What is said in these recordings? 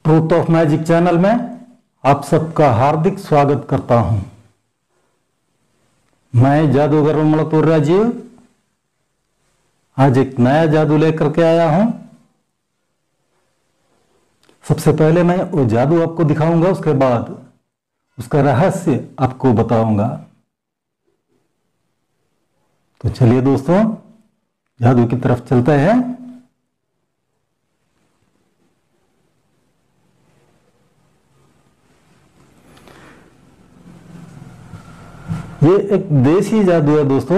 Truth of magic channel में आप सबका हार्दिक स्वागत करता हूं। मैं जादूगर मणिपुर राजीव आज एक नया जादू लेकर के आया हूं। सबसे पहले मैं वो जादू आपको दिखाऊंगा, उसके बाद उसका रहस्य आपको बताऊंगा। तो चलिए दोस्तों, जादू की तरफ चलते हैं। ये एक देसी जादू है दोस्तों,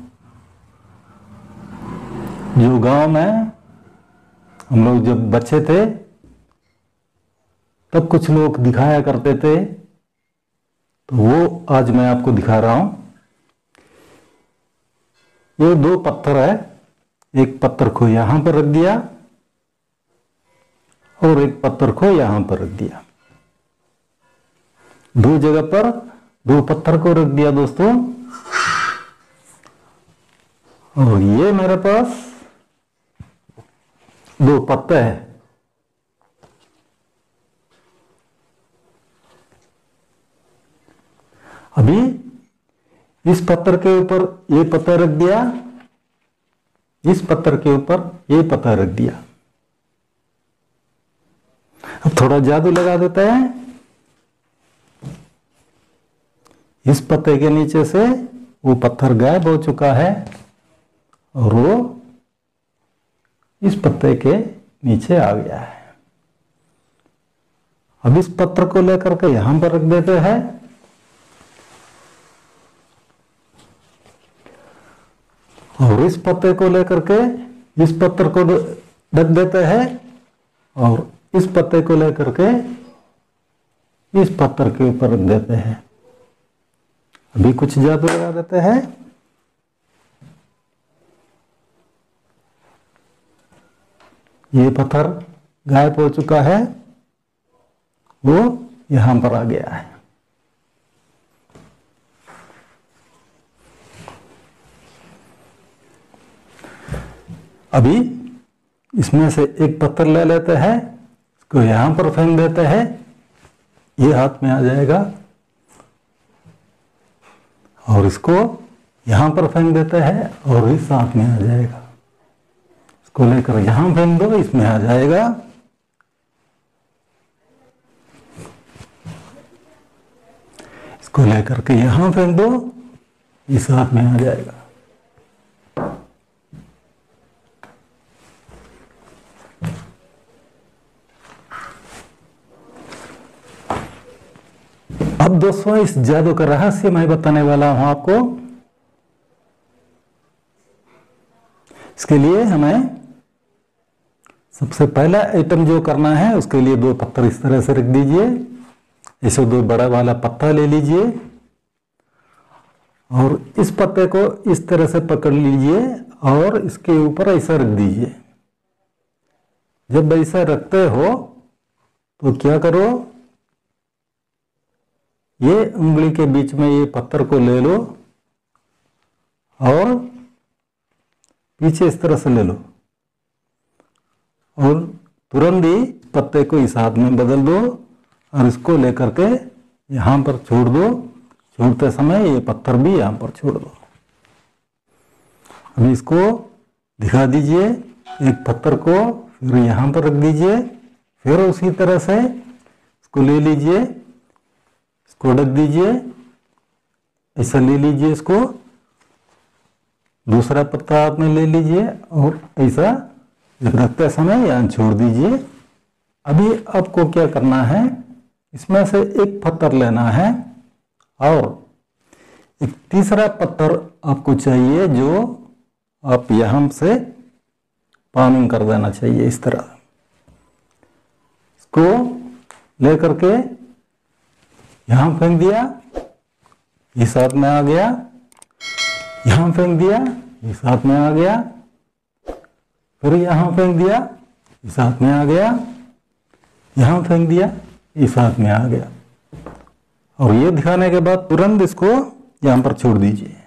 जो गांव में हम लोग जब बच्चे थे तब कुछ लोग दिखाया करते थे, तो वो आज मैं आपको दिखा रहा हूं। ये दो पत्थर है, एक पत्थर को यहां पर रख दिया और एक पत्थर को यहां पर रख दिया। दो जगह पर दो पत्थर को रख दिया दोस्तों। और ये मेरे पास दो पत्ते हैं। अभी इस पत्थर के ऊपर ये पत्थर रख दिया, इस पत्थर के ऊपर ये पत्थर रख दिया। अब थोड़ा जादू लगा देते हैं। इस पत्ते के नीचे से वो पत्थर गायब हो चुका है और वो इस पत्ते के नीचे आ गया है। अब इस पत्थर को लेकर के यहां पर रख देते हैं और इस पत्ते को लेकर के इस पत्थर को रख देते हैं और इस पत्ते को लेकर के इस पत्थर के ऊपर रख देते हैं। अभी कुछ जादू लगा देते हैं। ये पत्थर गायब हो चुका है, वो यहां पर आ गया है। अभी इसमें से एक पत्थर ले लेते हैं, इसको यहां पर फेंक देते हैं, ये हाथ में आ जाएगा। और इसको यहां पर फेंक देते हैं और इस हाथ में आ जाएगा। इसको लेकर यहां फेंक दो, इसमें आ जाएगा। इसको लेकर के यहां फेंक दो, इस हाथ में आ जाएगा। अब दोस्तों, इस जादू का रहस्य मैं बताने वाला हूं आपको। इसके लिए हमें सबसे पहला आइटम जो करना है, उसके लिए दो पत्थर इस तरह से रख दीजिए। ऐसे दो बड़ा वाला पत्ता ले लीजिए और इस पत्ते को इस तरह से पकड़ लीजिए और इसके ऊपर ऐसा रख दीजिए। जब ऐसा रखते हो तो क्या करो, ये उंगली के बीच में ये पत्थर को ले लो और पीछे इस तरह से ले लो और तुरंत ही पत्ते को इस हाथ में बदल दो और इसको लेकर के यहां पर छोड़ दो। छोड़ते समय ये पत्थर भी यहां पर छोड़ दो। अभी इसको दिखा दीजिए, एक पत्थर को फिर यहां पर रख दीजिए, फिर उसी तरह से इसको ले लीजिए, इसको ढक दीजिए, ऐसा ले लीजिए। इसको दूसरा पत्ता हाथ में ले लीजिए और ऐसा रखते समय यहाँ छोड़ दीजिए। अभी आपको क्या करना है, इसमें से एक पत्थर लेना है और एक तीसरा पत्थर आपको चाहिए, जो आप यहां से पानी कर देना चाहिए इस तरह। इसको लेकर के यहां फेंक दिया, इस हाथ में आ गया। यहां फेंक दिया, इस हाथ में आ गया। फिर यहां फेंक दिया, इस हाथ में आ गया। यहां फेंक दिया, इस हाथ में आ गया। और ये दिखाने के बाद तुरंत इसको यहां पर छोड़ दीजिए।